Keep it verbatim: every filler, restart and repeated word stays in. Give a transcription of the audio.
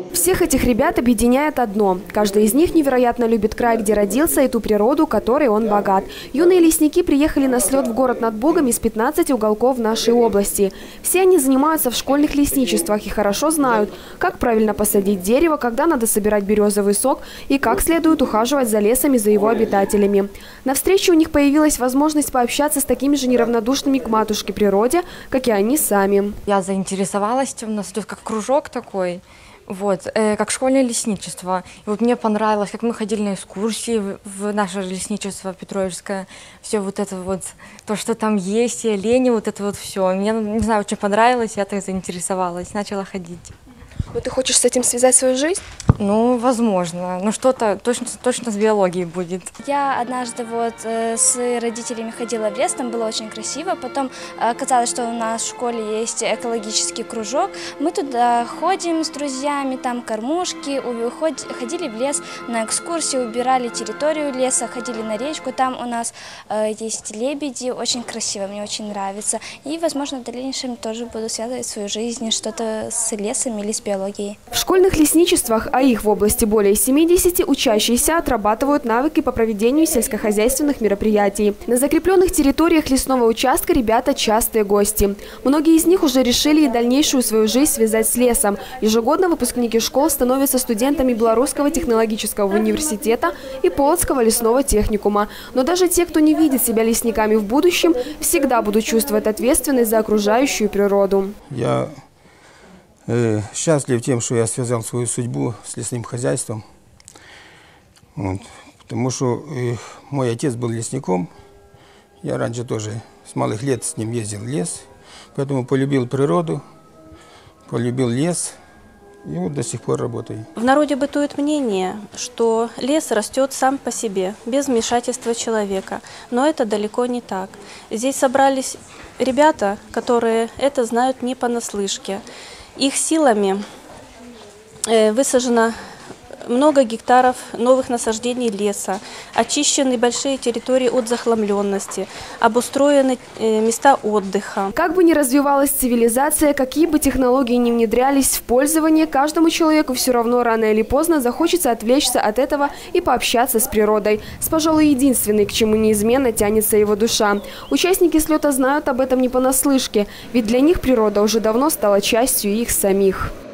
Всех этих ребят объединяет одно. Каждый из них невероятно любит край, где родился, и ту природу, которой он богат. Юные лесники приехали на слет в город над Богом из пятнадцати уголков нашей области. Все они занимаются в школьных лесничествах и хорошо знают, как правильно посадить дерево, когда надо собирать березовый сок и как следует ухаживать за лесом и за его обитателями. На встрече у них появилась возможность пообщаться с такими же неравнодушными к матушке природе, как и они сами. Я заинтересовалась, у нас идет как кружок такой. Вот, э, как школьное лесничество. И вот мне понравилось, как мы ходили на экскурсии в, в наше лесничество Петровичское. Все вот это вот, то, что там есть, и олени, вот это вот все. Мне, не знаю, очень понравилось, я так заинтересовалась, начала ходить. Но ты хочешь с этим связать свою жизнь? Ну, возможно. Ну, что-то точно, точно с биологией будет. Я однажды вот э, с родителями ходила в лес, там было очень красиво. Потом оказалось, что у нас в школе есть экологический кружок. Мы туда ходим с друзьями, там кормушки, ходили в лес на экскурсии, убирали территорию леса, ходили на речку. Там у нас э, есть лебеди, очень красиво, мне очень нравится. И, возможно, в дальнейшем тоже буду связывать свою жизнь что-то с лесом или с биологией. В школьных лесничествах, а их в области более семидесяти, учащиеся отрабатывают навыки по проведению сельскохозяйственных мероприятий. На закрепленных территориях лесного участка ребята частые гости. Многие из них уже решили и дальнейшую свою жизнь связать с лесом. Ежегодно выпускники школ становятся студентами Белорусского технологического университета и Полоцкого лесного техникума. Но даже те, кто не видит себя лесниками в будущем, всегда будут чувствовать ответственность за окружающую природу. Я счастлив тем, что я связал свою судьбу с лесным хозяйством, вот, потому что э, мой отец был лесником, я раньше тоже с малых лет с ним ездил в лес, поэтому полюбил природу, полюбил лес и вот до сих пор работаю. В народе бытует мнение, что лес растет сам по себе, без вмешательства человека, но это далеко не так. Здесь собрались ребята, которые это знают не понаслышке. Их силами высажено много гектаров новых насаждений леса, очищены большие территории от захламленности, обустроены места отдыха. Как бы ни развивалась цивилизация, какие бы технологии ни внедрялись в пользование, каждому человеку все равно рано или поздно захочется отвлечься от этого и пообщаться с природой. С, пожалуй, единственной, к чему неизменно тянется его душа. Участники слета знают об этом не понаслышке, ведь для них природа уже давно стала частью их самих.